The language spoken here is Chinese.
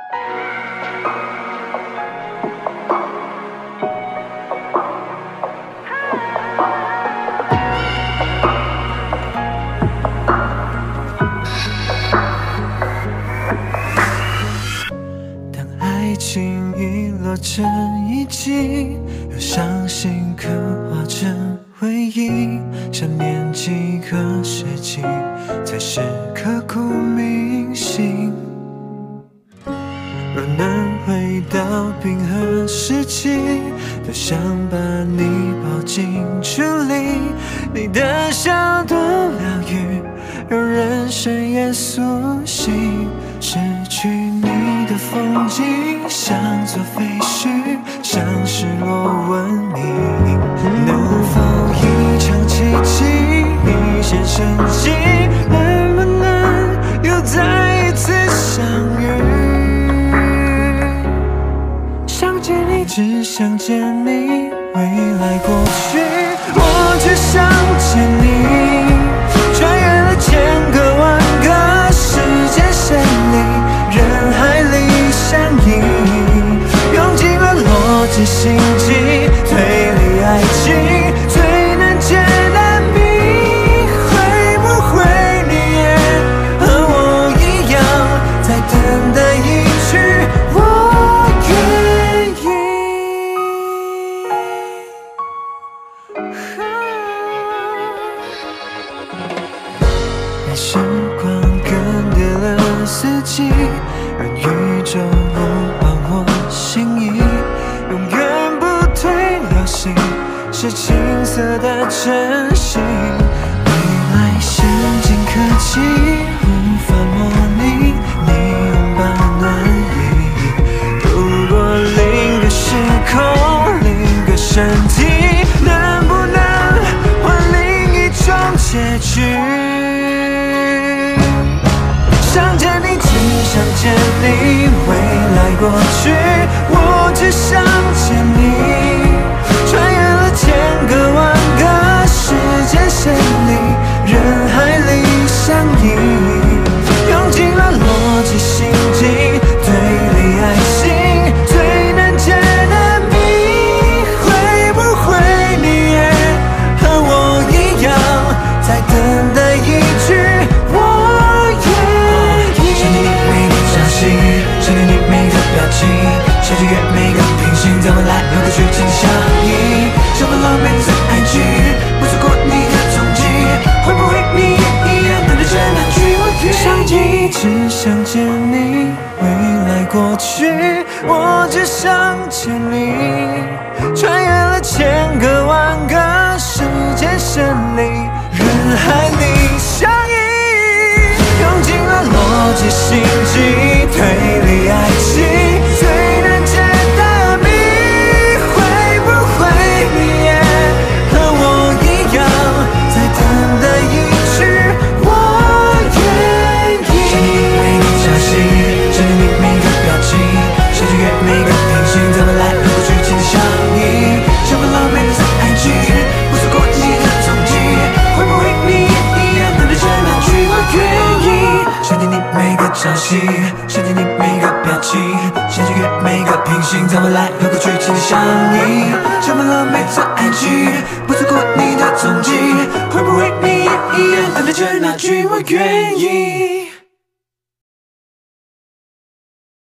当爱情遗落成遗迹，又伤心刻画成回忆，想念几个世纪，才是刻骨铭心。若能回到冰河时期，多想把你抱进处理。你的笑多疗愈，让人深夜苏醒。失去你的风景，像座废墟，像失落文明。能否一场奇迹，一线生机？能不能又再一次相遇？想见你，只想见你，未来过去，我只想见你。穿越了千个万个时间线里，人海里相依，用尽了逻辑心机，推理爱情最难解的谜。会不会你也和我一样，在等待一句我愿意？时光更迭了四季，让宇宙无换我心意，永远不退流行，是青涩的真心。未来先进科技无法模拟你拥抱暖意。如果另个时空，另个身体，能不能换另一种结局？想见你，只想见你，未来过去，我只想见你。穿越了千个万个时间线里，人海里相依，用尽了逻辑心机，推理爱情最难解的谜。会不会你也和我一样，在等待一句我愿意？想念你每个朝夕，想念你每个表情，想穿越每个平行，在未来和过去紧相依，像份浪漫的爱情，不错过你的踪迹。会不会你也一样，等待着那句我愿意？想见你，只想见你，未来过去，我只想见你。穿越了千个万个时间线里，人海里相依，用尽了逻辑心机，推理爱情最难解的谜。会不会你也和我一样，在等待一句我愿意？想念你每个朝夕，想念你每个表情，想穿越每个平行，在未来和过去紧相依，像份浪漫的爱情，不错过你的踪迹。会不会你也一样，等待着那句我愿意？想念你每个朝夕，想念你每个表情，想穿越每个平行，在未来和过去紧相依，像份浪漫的爱情，不错过你的踪迹。会不会你也一样，等待着那句我愿意？